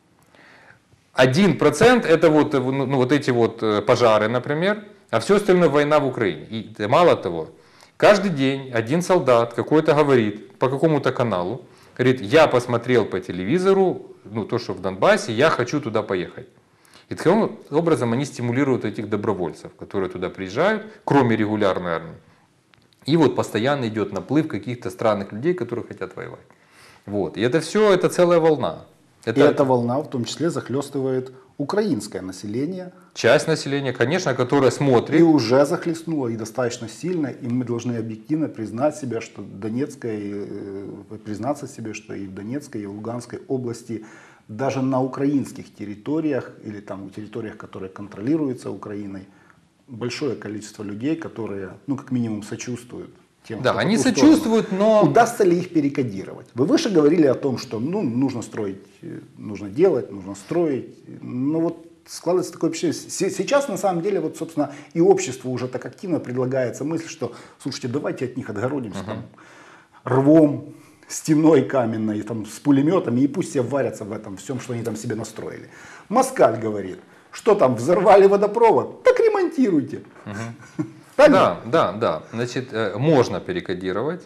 один процент это вот, ну, вот эти вот пожары, например, а все остальное война в Украине. И мало того, каждый день один солдат какой-то говорит по какому-то каналу, говорит, я посмотрел по телевизору, ну, то, что в Донбассе, я хочу туда поехать. И таким образом они стимулируют этих добровольцев, которые туда приезжают, кроме регулярной армии. И вот постоянно идет наплыв каких-то странных людей, которые хотят воевать. Вот. И это все, это целая волна. Это... И эта волна в том числе захлестывает украинское население. Часть населения, конечно, которая смотрит. И уже захлестнула, и достаточно сильно. И мы должны объективно признать себя, что Донецкая, признаться себе, что и в Донецкой, и в Луганской области, даже на украинских территориях, или там территориях, которые контролируются Украиной, большое количество людей, которые, ну, как минимум, сочувствуют. Тем, да, они сочувствуют, но... Удастся ли их перекодировать? Вы выше говорили о том, что ну, нужно строить, нужно делать, нужно строить. Но вот складывается такое впечатление. Сейчас, на самом деле, вот, собственно, и обществу уже так активно предлагается мысль, что, слушайте, давайте от них отгородимся, uh-huh. там, рвом, стеной каменной, там, с пулеметами, и пусть все варятся в этом всем, что они там себе настроили. Москаль говорит, что там, взорвали водопровод? Так ремонтируйте. Uh-huh. Да, да, да. Значит, можно перекодировать,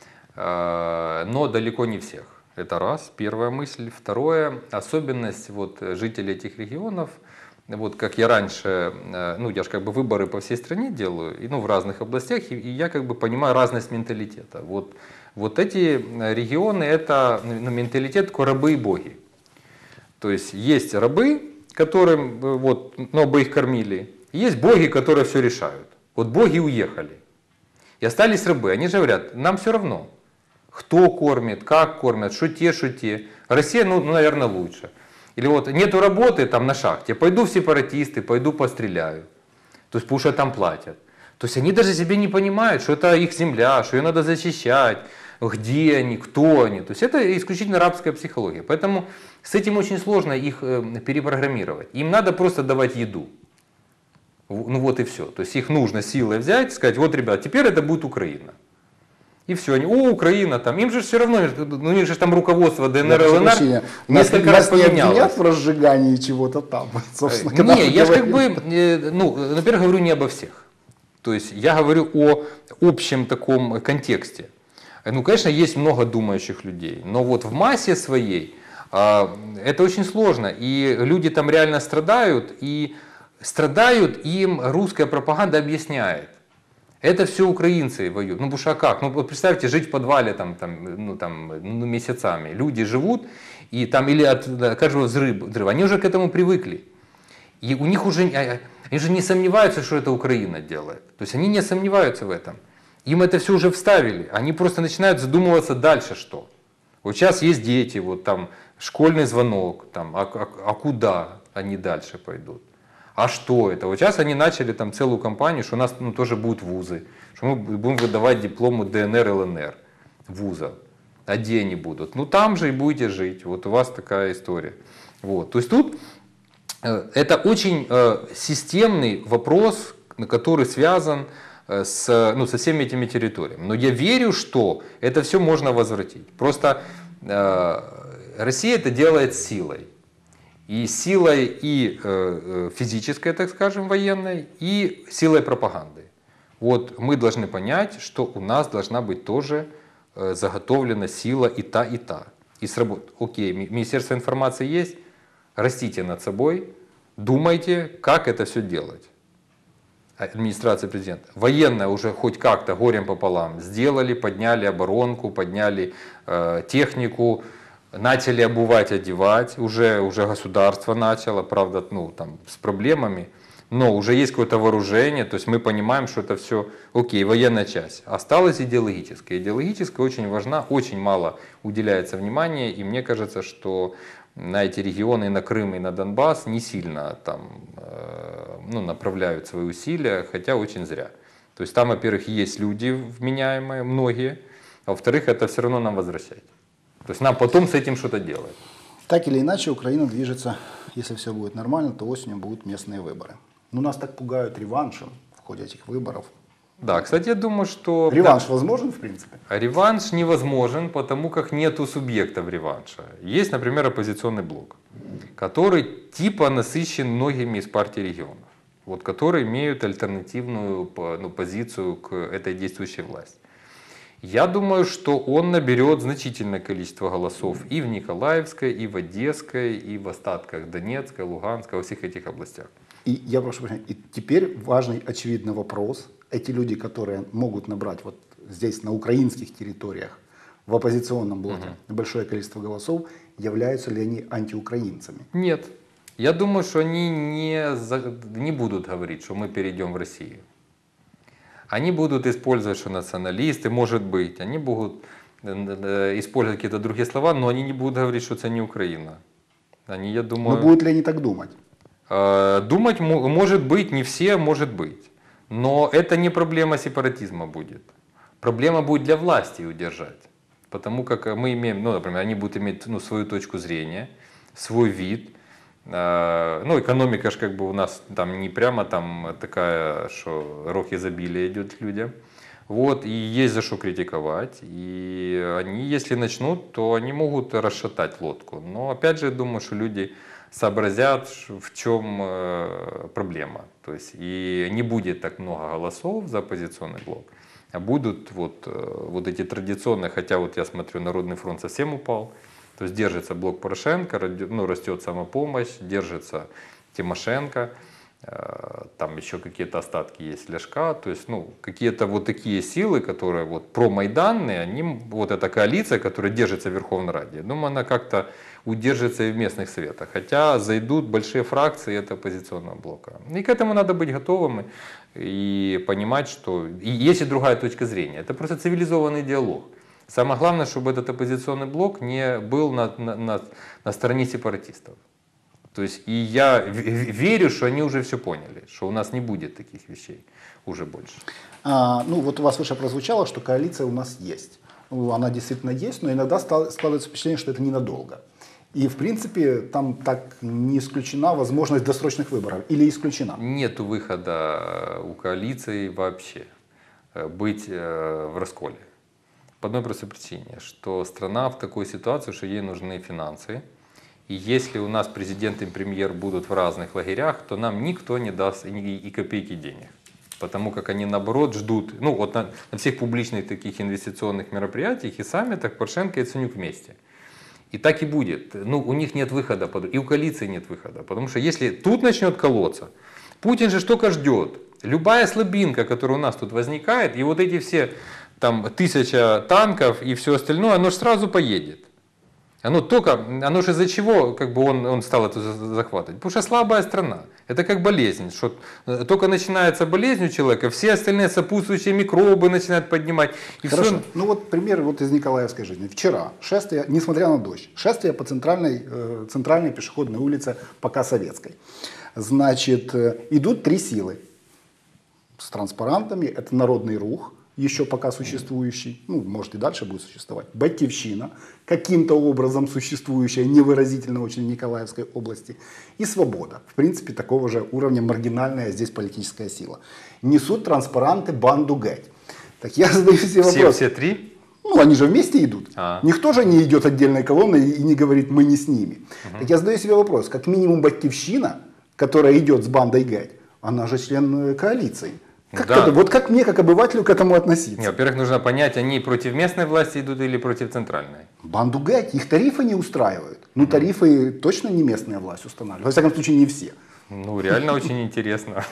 но далеко не всех. Это раз, первая мысль. Второе, особенность вот жителей этих регионов, вот как я раньше, ну я же как бы выборы по всей стране делаю, и, ну в разных областях, и, и я как бы понимаю разность менталитета. Вот, вот эти регионы, это ну, менталитет такой рабы и боги. То есть есть рабы, которым вот, ну, бы их кормили, и есть боги, которые все решают. Вот боги уехали. И остались рабы. Они же говорят, нам все равно, кто кормит, как кормят, что те, что те. Россия, ну, ну, наверное, лучше. Или вот нету работы там на шахте, пойду в сепаратисты, пойду постреляю. То есть, потому что там платят. То есть они даже себе не понимают, что это их земля, что ее надо защищать, где они, кто они. То есть это исключительно рабская психология. Поэтому с этим очень сложно их перепрограммировать. Им надо просто давать еду. Ну вот и все. То есть их нужно силой взять, сказать, вот, ребят, теперь это будет Украина. И все, они, о, Украина, там, им же все равно, ну, у них же там руководство ДНР, ЛНР несколько раз поменялось. Нас не обвинят в разжигании чего-то там, собственно. Не, я же как бы, ну, во-первых, говорю не обо всех. То есть я говорю о общем таком контексте. Ну, конечно, есть много думающих людей, но вот в массе своей это очень сложно. И люди там реально страдают, и страдают им русская пропаганда объясняет. Это все украинцы воюют. Ну, потому что а как? Ну, вот представьте, жить в подвале там, там, ну, там, ну, месяцами. Люди живут, и там, или от каждого взрыва, взрыва, они уже к этому привыкли. И у них уже, они же не сомневаются, что это Украина делает. То есть они не сомневаются в этом. Им это все уже вставили. Они просто начинают задумываться дальше, что. Вот сейчас есть дети, вот там школьный звонок, там, а, а, а куда они дальше пойдут? А что это? Вот сейчас они начали там целую кампанию, что у нас ну, тоже будут вузы, что мы будем выдавать дипломы ДНР, ЛНР вуза. А где они будут? Ну там же и будете жить. Вот у вас такая история. Вот. То есть тут э, это очень э, системный вопрос, который связан э, с, ну, со всеми этими территориями. Но я верю, что это все можно возвратить. Просто э, Россия это делает силой. И силой и э, физической, так скажем, военной, и силой пропаганды. Вот мы должны понять, что у нас должна быть тоже э, заготовлена сила и та, и та. И сработать. Окей, Министерство информации есть, растите над собой, думайте, как это все делать. Администрация президента. Военная уже хоть как-то горем пополам сделали, подняли оборонку, подняли э, технику, начали обувать, одевать, уже, уже государство начало, правда, ну, там, с проблемами, но уже есть какое-то вооружение, то есть мы понимаем, что это все окей, военная часть. Осталась идеологическая. Идеологическая очень важна, очень мало уделяется внимания, и мне кажется, что на эти регионы, и на Крым, и на Донбасс не сильно там, э, ну, направляют свои усилия, хотя очень зря. То есть там, во-первых, есть люди вменяемые, многие, а во-вторых, это все равно нам возвращать. То есть нам потом с этим что-то делать. Так или иначе, Украина движется, если все будет нормально, то осенью будут местные выборы. Но нас так пугают реваншем в ходе этих выборов. Да, кстати, я думаю, что... Реванш да, возможен, в принципе? Реванш невозможен, потому как нету субъектов реванша. Есть, например, оппозиционный блок, который типа насыщен многими из партий регионов, вот, которые имеют альтернативную ну, позицию к этой действующей власти. Я думаю, что он наберет значительное количество голосов и в Николаевской, и в Одесской, и в остатках Донецкой, Луганской, во всех этих областях. И я прошу прощения, и теперь важный, очевидный вопрос. Эти люди, которые могут набрать вот здесь, на украинских территориях, в оппозиционном блоке, угу. большое количество голосов, являются ли они антиукраинцами? Нет. Я думаю, что они не, не будут говорить, что мы перейдем в Россию. Они будут использовать, что националисты, может быть, они будут использовать какие-то другие слова, но они не будут говорить, что это не Украина. Они, я думаю, но будут ли они так думать? Думать, может быть, не все, может быть. Но это не проблема сепаратизма будет. Проблема будет для власти удержать. Потому как мы имеем, ну, например, они будут иметь ну, свою точку зрения, свой вид. Ну, экономика же как бы у нас там не прямо там такая, что рог изобилия идет людям. Вот, и есть за что критиковать. И они, если начнут, то они могут расшатать лодку. Но опять же, я думаю, что люди сообразят, в чем проблема. То есть и не будет так много голосов за оппозиционный блок, а будут вот, вот эти традиционные, хотя вот я смотрю, Народный фронт совсем упал. То есть держится блок Порошенко, ну, растет самопомощь, держится Тимошенко, там еще какие-то остатки есть Ляшка, то есть ну, какие-то вот такие силы, которые вот промайданные, они, вот эта коалиция, которая держится в Верховной Раде, я думаю, она как-то удержится и в местных советах, хотя зайдут большие фракции этого оппозиционного блока. И к этому надо быть готовым и понимать, что и есть и другая точка зрения, это просто цивилизованный диалог. Самое главное, чтобы этот оппозиционный блок не был на, на, на, на стороне сепаратистов. То есть и я верю, что они уже все поняли, что у нас не будет таких вещей уже больше. А, ну вот у вас выше прозвучало, что коалиция у нас есть. Ну, она действительно есть, но иногда складывается впечатление, что это ненадолго. И в принципе там так не исключена возможность досрочных выборов. Или исключена? Нет выхода у коалиции вообще быть в расколе. По одной простой причине, что страна в такой ситуации, что ей нужны финансы. И если у нас президент и премьер будут в разных лагерях, то нам никто не даст и копейки денег. Потому как они наоборот ждут, ну вот на, на всех публичных таких инвестиционных мероприятиях и саммитах Порошенко и Яценюк вместе. И так и будет. Ну, у них нет выхода, и у коалиции нет выхода. Потому что если тут начнет колоться, Путин же только ждет. Любая слабинка, которая у нас тут возникает, и вот эти все там тысяча танков и все остальное, оно же сразу поедет. Оно только, оно же из-за чего как бы он, он стал это захватывать? Потому что слабая страна. Это как болезнь. Что только начинается болезнь у человека, все остальные сопутствующие микробы начинают поднимать. И Хорошо. все... Ну вот пример вот из николаевской жизни. Вчера шествие, несмотря на дождь, шествие по центральной, э, центральной пешеходной улице, пока советской. Значит, э, идут три силы с транспарантами. Это Народный Рух, еще пока существующий, ну, может и дальше будет существовать, Батьковщина, каким-то образом существующая, невыразительно очень в Николаевской области, и Свобода, в принципе, такого же уровня маргинальная здесь политическая сила. Несут транспаранты банду Геть. Так я задаю себе вопрос. Все, все три? Ну, они же вместе идут. А. Никто же не идет отдельной колонной и не говорит, мы не с ними. Угу. Так я задаю себе вопрос, как минимум Батьковщина, которая идет с бандой Геть, она же член коалиции. Как да. это, вот как мне, как обывателю, к этому относиться? Не, во-первых, нужно понять, они против местной власти идут или против центральной. Банду Геть, их тарифы не устраивают. Ну, тарифы точно не местная власть устанавливает. Во всяком случае, не все. Ну, реально очень интересно.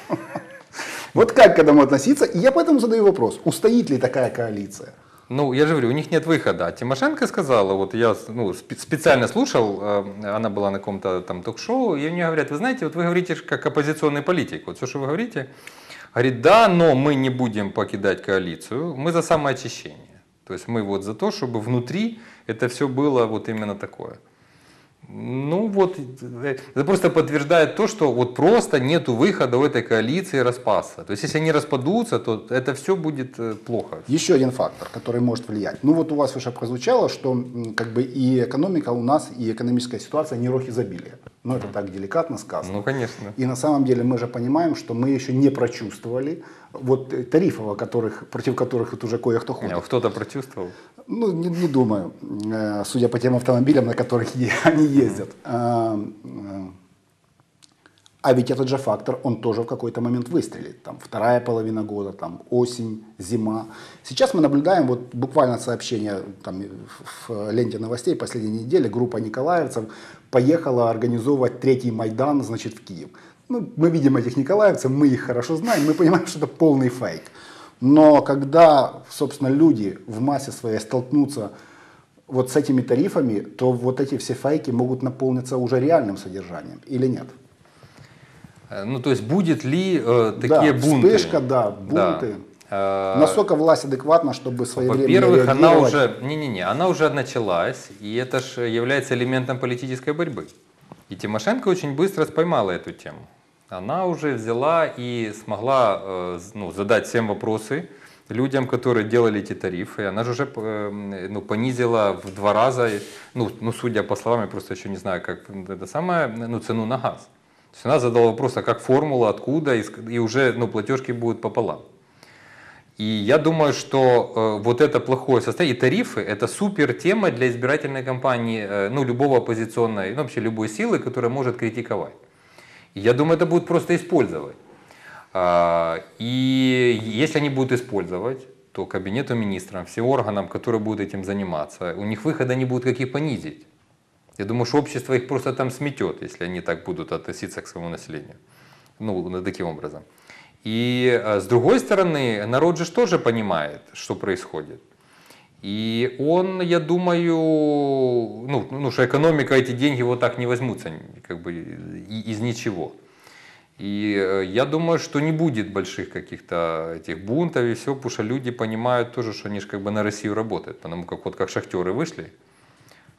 Вот как к этому относиться? И я поэтому задаю вопрос, устоит ли такая коалиция? Ну, я же говорю, у них нет выхода. Тимошенко сказала, вот я ну, специально слушал, она была на каком-то там ток-шоу, и мне говорят, вы знаете, вот вы говорите как оппозиционный политик, вот все, что вы говорите, говорит, да, но мы не будем покидать коалицию, мы за самоочищение. То есть мы вот за то, чтобы внутри это все было вот именно такое. Ну вот, это просто подтверждает то, что вот просто нету выхода у этой коалиции распасться. То есть если они распадутся, то это все будет плохо. Еще один фактор, который может влиять. Ну вот у вас уже прозвучало, что как бы и экономика у нас, и экономическая ситуация не рох изобилия. Ну это так деликатно сказано. Ну конечно. И на самом деле мы же понимаем, что мы еще не прочувствовали вот тарифов, о которых, против которых тут уже кое-кто ходит. А кто-то прочувствовал? Ну, не, не думаю, судя по тем автомобилям, на которых они ездят. А ведь этот же фактор, он тоже в какой-то момент выстрелит. Там вторая половина года, там осень, зима. Сейчас мы наблюдаем вот буквально сообщение там, в ленте новостей последней недели. Группа николаевцев поехала организовывать третий Майдан, значит, в Киев. Ну, мы видим этих николаевцев, мы их хорошо знаем, мы понимаем, что это полный фейк. Но когда, собственно, люди в массе своей столкнутся вот с этими тарифами, то вот эти все фейки могут наполниться уже реальным содержанием или нет? Ну, то есть будет ли э, такие да, бунты? Вспышка, да, бунты. Да. Насколько власть адекватна, чтобы своевременно Во-первых, она реагировать? уже, не-не-не, она уже началась, и это же является элементом политической борьбы. И Тимошенко очень быстро поймала эту тему. Она уже взяла и смогла э, ну, задать всем вопросы людям, которые делали эти тарифы. Она же уже э, ну, понизила в два раза, ну, ну, судя по словам, я просто еще не знаю, как это самое, ну, цену на газ. То есть она задала вопрос, а как формула, откуда, и, и уже ну, платежки будут пополам. И я думаю, что э, вот это плохое состояние, и тарифы, это супер тема для избирательной кампании, э, ну, любого оппозиционной, ну, вообще любой силы, которая может критиковать. И я думаю, это будут просто использовать. А, и если они будут использовать, то кабинету министров, всем органам, которые будут этим заниматься, у них выхода не будет, как их понизить. Я думаю, что общество их просто там сметет, если они так будут относиться к своему населению. Ну, таким образом. И с другой стороны, народ же тоже понимает, что происходит. И он, я думаю, ну, ну что экономика, эти деньги вот так не возьмутся как бы из ничего. И я думаю, что не будет больших каких-то этих бунтов и все, потому что люди понимают тоже, что они же как бы на Россию работают. Потому как вот как шахтеры вышли,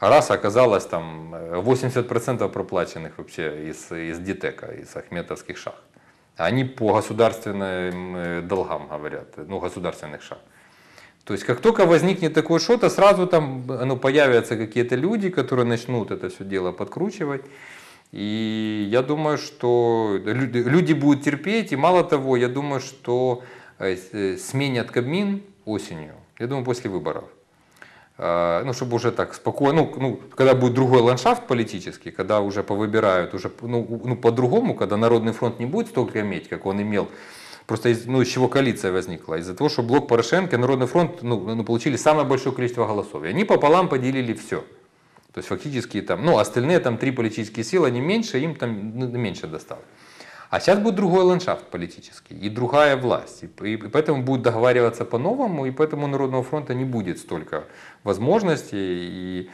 А раз оказалось там восемьдесят процентов проплаченных вообще из, из ДТЭКа, из ахметовских шахт. Они по государственным долгам говорят, ну, государственных шахт. То есть, как только возникнет такое что-то, сразу там ну, появятся какие-то люди, которые начнут это все дело подкручивать. И я думаю, что люди, люди будут терпеть. И мало того, я думаю, что сменят Кабмин осенью, я думаю, после выборов. Ну, чтобы уже так спокойно, ну, ну, когда будет другой ландшафт политический, когда уже повыбирают, уже, ну, ну, по-другому, когда Народный фронт не будет столько иметь, как он имел, просто из, ну, из чего коалиция возникла, из-за того, что блок Порошенко и Народный фронт ну, ну, получили самое большое количество голосов, и они пополам поделили все. То есть фактически там, ну, остальные там три политические силы, они меньше, им там ну, меньше досталось. А сейчас будет другой ландшафт политический и другая власть. И, и поэтому будут договариваться по-новому, и поэтому у Народного фронта не будет столько возможностей и,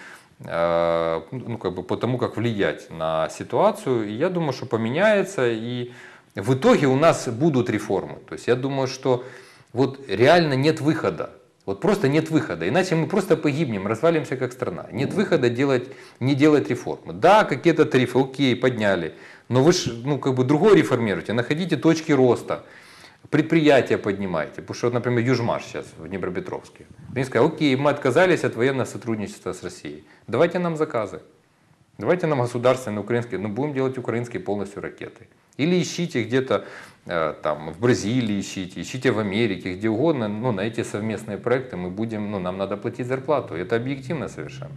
э, ну, как бы, потому как влиять на ситуацию. И я думаю, что поменяется, и в итоге у нас будут реформы. То есть я думаю, что вот реально нет выхода. Вот просто нет выхода, иначе мы просто погибнем, развалимся как страна. Нет выхода делать, не делать реформы. Да, какие-то тарифы, окей, подняли, но вы же ну, как бы другое реформируете, находите точки роста, предприятия поднимайте. Потому что, например, Южмаш сейчас в Днепропетровске. Они сказали, окей, мы отказались от военного сотрудничества с Россией, давайте нам заказы. Давайте нам государственные украинские, ну будем делать украинские полностью ракеты. Или ищите где-то э, там в Бразилии, ищите, ищите в Америке, где угодно, ну на эти совместные проекты мы будем, ну нам надо платить зарплату, это объективно совершенно.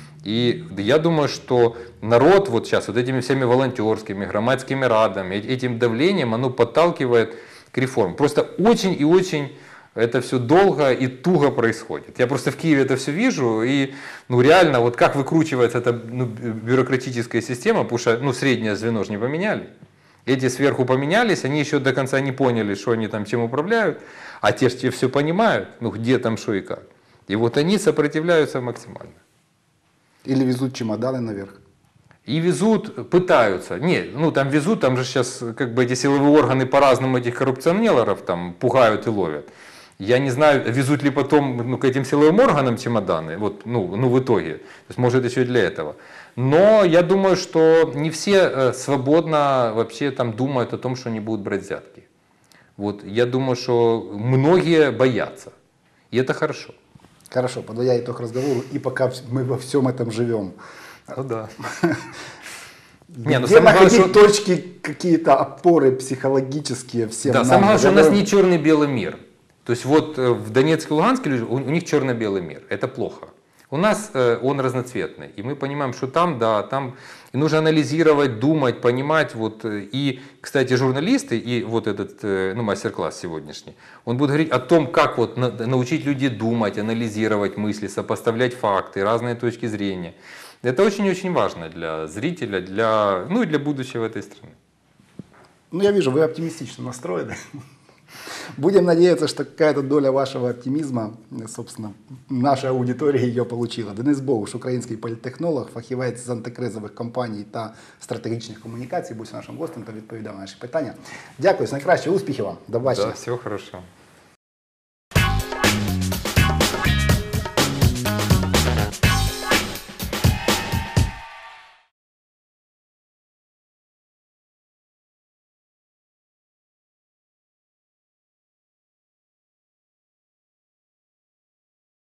И я думаю, что народ вот сейчас вот этими всеми волонтерскими, громадскими радами, этим давлением, оно подталкивает к реформам. Просто очень и очень это все долго и туго происходит. Я просто в Киеве это все вижу, и ну, реально, вот как выкручивается эта ну, бюрократическая система, потому что ну, среднее звено же не поменяли. Эти сверху поменялись, они еще до конца не поняли, что они там чем управляют, а те же все понимают, ну где там что и как. И вот они сопротивляются максимально. Или везут чемоданы наверх. И везут, пытаются. Нет, ну там везут, там же сейчас как бы эти силовые органы по-разному этих коррупционеров там пугают и ловят. Я не знаю, везут ли потом ну, к этим силовым органам чемоданы, вот, ну, ну в итоге. То есть может еще и для этого. Но я думаю, что не все свободно вообще там думают о том, что они будут брать взятки. Вот, я думаю, что многие боятся. И это хорошо. Хорошо, подводя итог разговору, и пока мы во всем этом живем. Ну да. Не, где находить что... точки, какие-то опоры психологические всем да, нам? самое главное, что у нас не черный-белый мир. То есть вот в Донецке и Луганске люди, у них черно-белый мир. Это плохо. У нас э, он разноцветный. И мы понимаем, что там, да, там и нужно анализировать, думать, понимать. Вот. И, кстати, журналисты, и вот этот э, ну, мастер-класс сегодняшний, он будет говорить о том, как вот на, научить людей думать, анализировать мысли, сопоставлять факты, разные точки зрения. Это очень-очень важно для зрителя, для, ну и для будущего этой страны. Ну, я вижу, вы оптимистично настроены. Будем надеяться, что какая-то доля вашего оптимизма, собственно, наша аудиторія її получила. Денис Богуш, український політтехнолог, фахівець з антикризових компаній та стратегічних комунікацій, був нашим гостем та відповідав на наші питання. Дякую, найкраще, успіхів вам, до побачення. Да, всього хорошого.